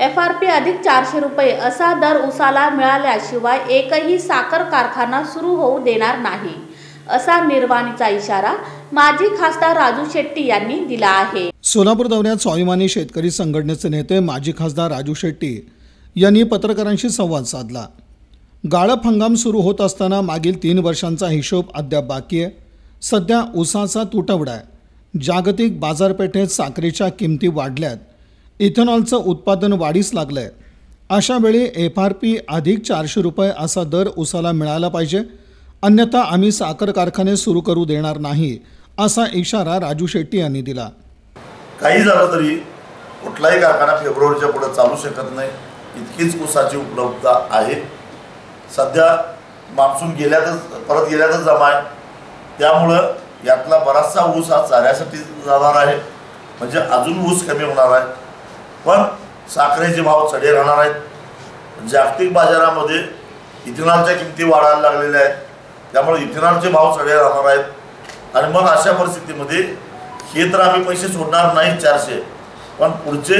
FRP अधिक 400 रुपये असा दर ऊसाला मिळाल्याशिवाय एकही साखर कारखाना सुरू होऊ देणार नाही असा निर्वाणीचा इशारा माजी खासदार राजू शेट्टी यांनी दिला आहे। सोलापूर दौऱ्यात स्वाभिमानी शेतकरी संघटनेचे नेते माजी खासदार राजू शेट्टी यांनी पत्रकारांशी संवाद साधला। गाळप हंगाम सुरू होत असताना मागील 3 वर्षांचा हिशोब अद्याप बाकी आहे। सध्या ऊसाचा तुटवडा आहे। जागतिक बाजारपेठेत साखरेच्या किमती वाढल्यात। इथेनॉलचं उत्पादन वाढीस लागलंय। अशा वेळी FRP अधिक 400 रुपये असा दर ऊसाला मिळाला पाहिजे, अन्यथा आम्ही साखर कारखाने सुरू करू देणार नाही असा इशारा राजू शेट्टी यांनी दिला। काही झालं तरी कुठलाही कारखाना फेब्रुवारीच्या पुढे चालू शकत नाही, इतकीच ऊसाची उपलब्धता आहे। सध्या मान्सून परत गेल्यातच जमा आहे, त्यामुळं यातला बराचसा ऊस हा चाऱ्यासाठी जाणार आहे, म्हणजे अजून ऊस कमी होणार आहे। पण साखरेचे भाव चढे राहणार आहेत। जागतिक बाजारामध्ये इथेनॉलच्या किमती वाढायला लागलेल्या आहेत, त्यामुळे इथेनॉलचे भाव चढे राहणार आहेत। आणि मग अशा परिस्थितीमध्ये हे तर आम्ही पैसे सोडणार नाही 400, पण पुढचे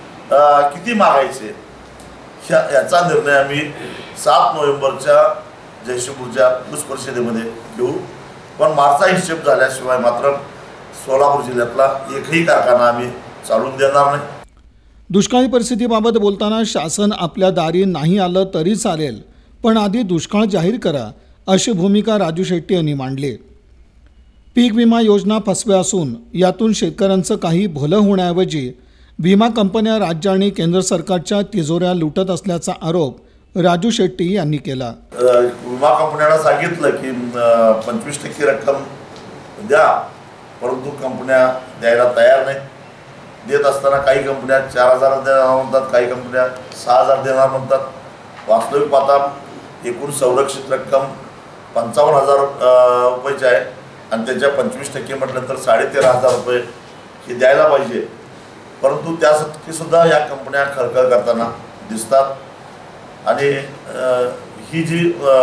किती मागायचे याचा निर्णय आम्ही 7 नोव्हेंबरच्या जयशिपूरच्या ऊस परिषदेमध्ये घेऊ। पण मार्चचा हिशेब झाल्याशिवाय मात्र सोलापूर जिल्ह्यातला एकही कारखाना आम्ही चालून देणार नाही। दुष्काळी परिस्थितीबाबत बोलताना शासन आपल्या दारी नाही आलं तरी चालेल, पण आधी दुष्काळ जाहीर करा अशी भूमिका राजू शेट्टी यांनी मांडली। पीक विमा योजना फसव्या असून यातून शेतकऱ्यांचं काही भलं होण्याऐवजी विमा कंपन्या राज्य आणि केंद्र सरकारच्या तिजोऱ्या लुटत असल्याचा आरोप राजू शेट्टी यांनी केला। विमा कंपन्यांना सांगितलं की 25% रक्कम द्या, परंतु कंपन्या द्यायला तयार नाही। देत असताना काही कंपन्या 4000 देणार म्हणतात, काही कंपन्या 6000 देणार म्हणतात। वास्तविक पाहता एकूण संरक्षित रक्कम 55000 रुपयाची आहे आणि त्याच्या 25% म्हटलं तर 13500 रुपये हे द्यायला पाहिजे, परंतु त्यासाठी सुद्धा या कंपन्या खळखळ करताना दिसतात। आणि ही जी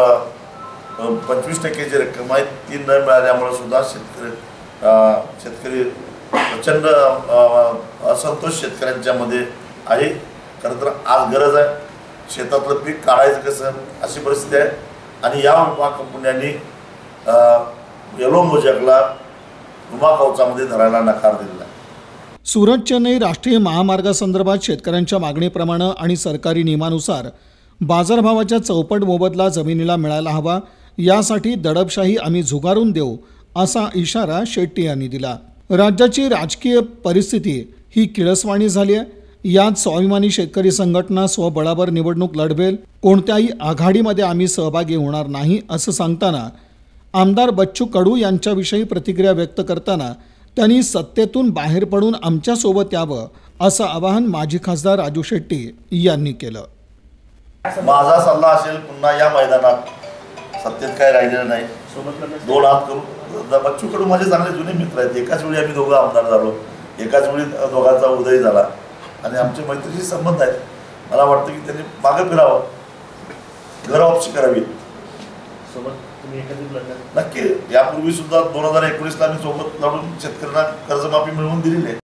25% रक्कम आहे ती न मिळाल्यामुळे सुद्धा शेतकरी प्रचंड असंतोष शेतकऱ्यांच्यामध्ये आहे। खरं तर आज गरज आहे, शेतातलं पीक काढायचं कसं अशी परिस्थिती आहे। आणि या विमा कंपन्यांनी येलो मोजॅकला विमा कवचामध्ये धरायला नकार दिलेला आहे। सुरत चेन्नई राष्ट्रीय महामार्गासंदर्भात शेतकऱ्यांच्या मागणीप्रमाणे आणि सरकारी नियमानुसार बाजारभावाच्या चौपट मोबदला जमिनीला मिळायला हवा, यासाठी दडपशाही आम्ही झुगारून देऊ असा इशारा शेट्टी यांनी दिला। राज्याची राजकीय परिस्थिती ही किळसवाणी झाली आहे। यात स्वाभिमानी शेतकरी संघटना स्वबळावर निवडणूक लढवेल, कोणत्याही आघाडीमध्ये आम्ही सहभागी होणार नाही असं सांगताना आमदार बच्चू कडू यांच्याविषयी प्रतिक्रिया व्यक्त करताना त्यांनी सत्तेतून बाहेर पडून आमच्यासोबत यावं असं आवाहन माजी खासदार राजू शेट्टी यांनी केलं। माझा सल्ला असेल, पुन्हा या मैदानात सत्तेत काय राहिलेलं नाही, 2 हात करू। बच्चू कडू माझे चांगले जुने मित्र आहेत, एकाच वेळी आम्ही दोघं आमदार झालो, एकाच वेळी दोघांचा उदय झाला आणि आमचे मैत्रीचे संबंध आहेत। मला वाटतं की त्यांनी मागे फिरावं, घर वापसी करावी। नक्की यापूर्वी सुद्धा 2019ला आम्ही सोबत लढून शेतकऱ्यांना कर्जमाफी मिळवून दिलेली आहे।